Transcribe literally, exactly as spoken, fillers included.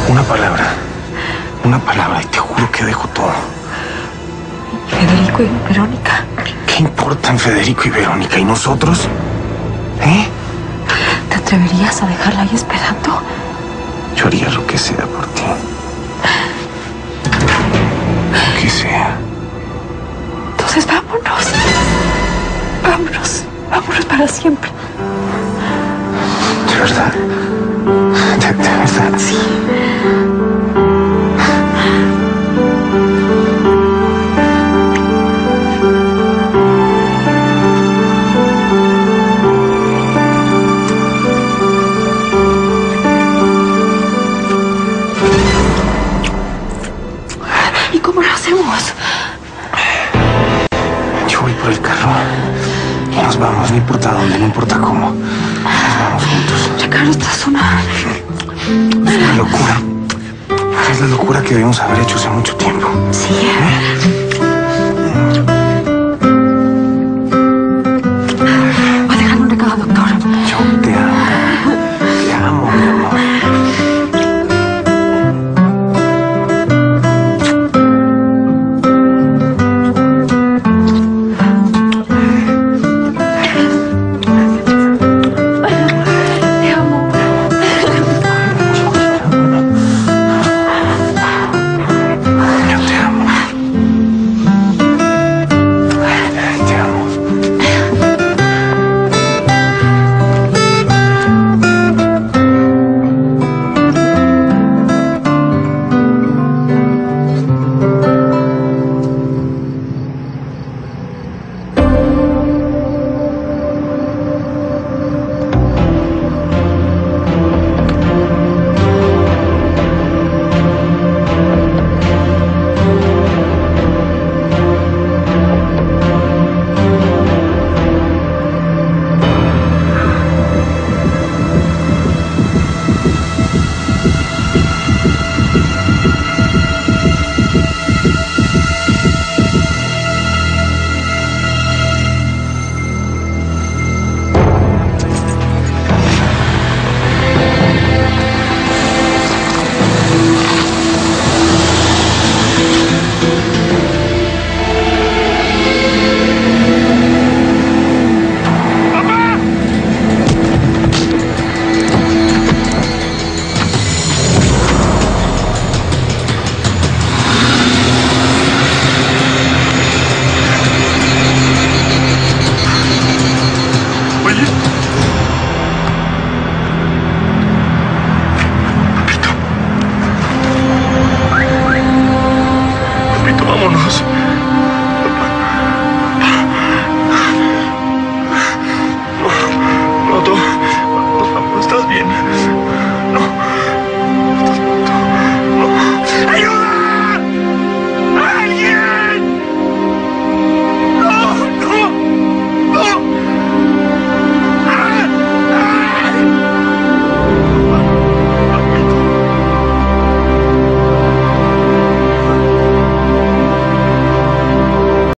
Una palabra. Una palabra y te juro que dejo todo. Federico y Verónica. ¿Qué importan Federico y Verónica? ¿Y nosotros? ¿Eh? ¿Te atreverías a dejarla ahí esperando? Yo haría lo que sea por ti. Lo que sea. Entonces vámonos. Vámonos. Vámonos para siempre. ¿De verdad? ¿De, de verdad? Sí. ¿Y cómo lo hacemos? Yo voy por el carro. Y nos vamos, no importa dónde, no importa cómo. Nos vamos juntos. Ricardo, estás una... Es una locura. Es la locura que debimos haber hecho hace mucho tiempo. Sí. ¿Eh?